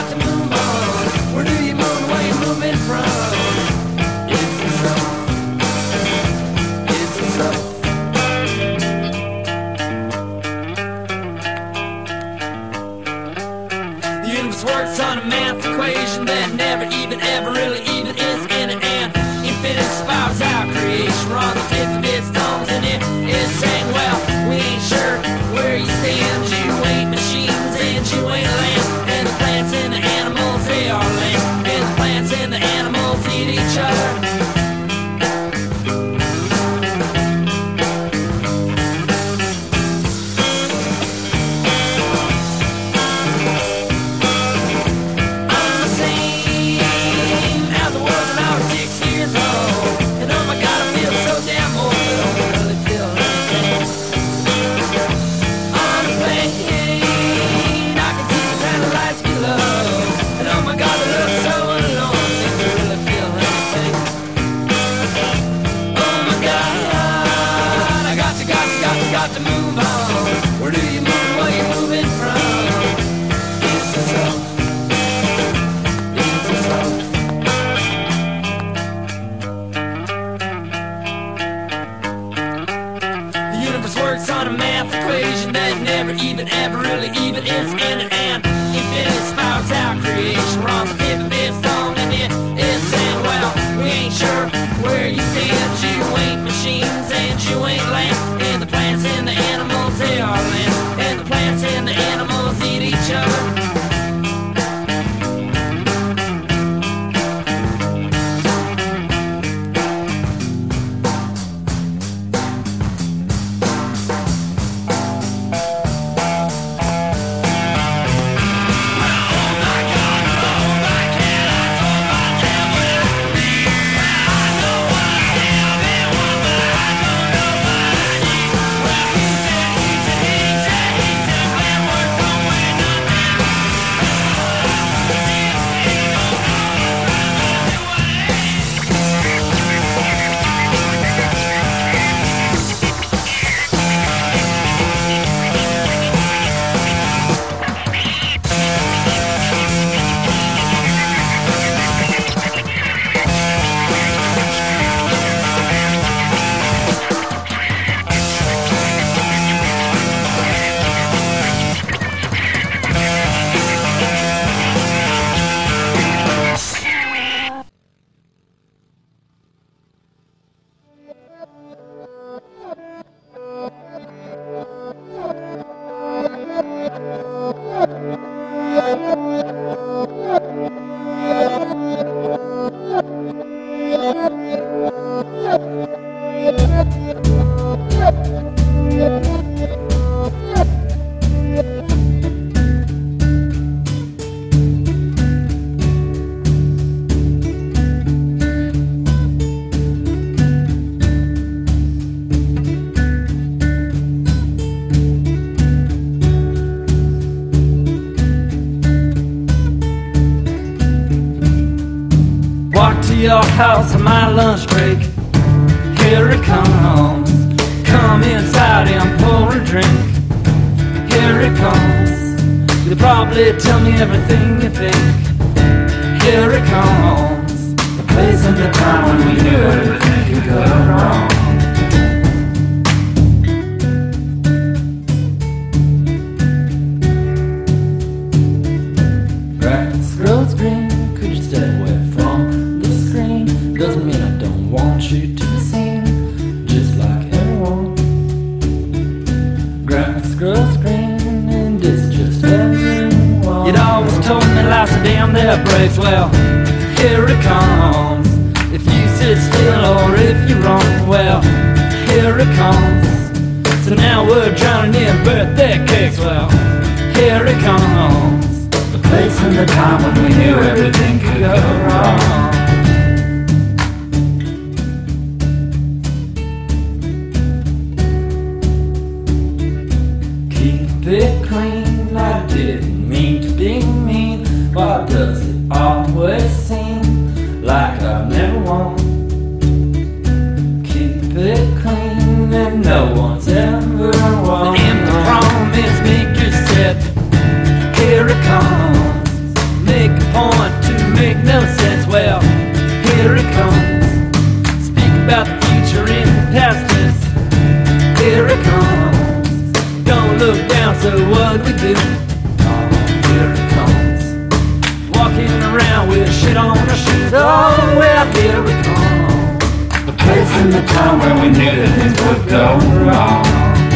got to move on. Where do you move? Where you moving from? It's the South. It's the South. The universe works on a math equation that never even ever really even is in it, and infinite spirals out creation. We're on the tip of its tongues, and it is saying, well, we ain't sure where you stand. You ain't machines and you ain't land, and the plants and the animals, they are land, and the plants and the animals eat each other. To move on. Where do you move? Where you moving from? It's the South. It's the South. The universe works on a math equation that never even ever really even is in it, and infinite spirals out creation. We're on the tip of its tongue, and it is saying, well, we ain't sure where you stand. You ain't machines and you ain't land, and the plants and the animals, they are land, and the plants and the animals eat each other. Your house on my lunch break. Here it comes. Come inside and pour a drink. Here it comes. You'll probably tell me everything you think. Here it comes. The place and the time when we knew everything could go wrong. Grass grows green. Could you stay away from? Doesn't mean I don't want you to be seen, just like everyone. Grass grows green, and it's just everyone. You'd always told me life's a damn that breaks. Well, here it comes. If you sit still or if you run, well, here it comes. So now we're drowning in birthday cakes. Well, here it comes. The place and the time when we knew everything could go wrong. Keep it clean, I didn't mean to be mean. Why does it always seem like I've never won? Keep it clean and no one's ever won. The empty promise makers said, here it comes. walking around with shit on our shoes. Oh, well, here we come. The place and the time where we knew that things would go wrong.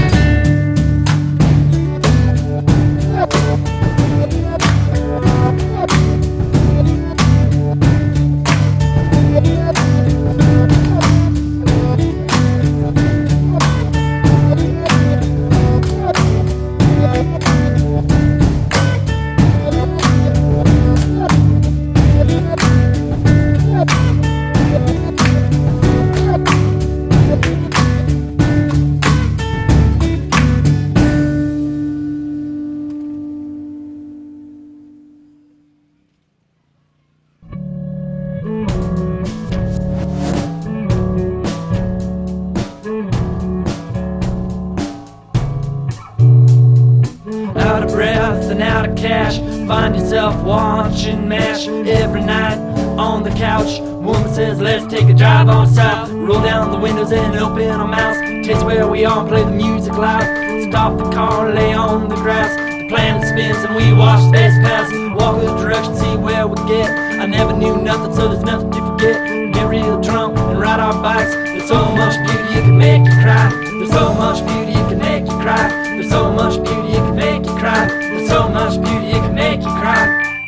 Out of breath and out of cash, find yourself watching MASH every night on the couch. Woman says, let's take a drive on south. Roll down the windows and open our mouths. Taste where we are, play the music loud. Stop the car, lay on the grass. The planet spins and we watch space pass. Walk the direction, see where we get. I never knew nothing, so there's nothing to forget. Get real drunk and ride our bikes. There's so much beauty it can make you cry. There's so much beauty it can make you cry. There's so much beauty it can make you cry. There's so much beauty it can make you cry.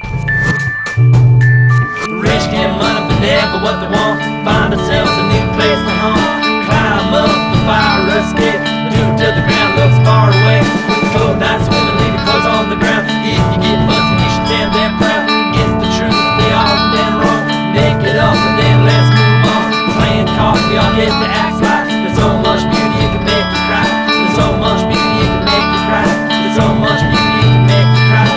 The rich get money but never what they want. Find ourselves a new place to haunt. Climb up the fire escape. Do it till the ground looks far away. Cold nights when we leave your clothes on the ground. If you get busted you should stand there proud. It's the truth, they all been wrong. Make it up and then let's move on. Playing cards we all get to act like. There's so much beauty it can make you cry. There's so much beauty it can make you cry. There's so much beauty it can make you cry.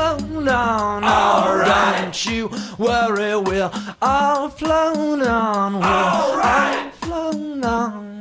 float on. Alright. Don't you worry, we'll all float on. We'll all float on.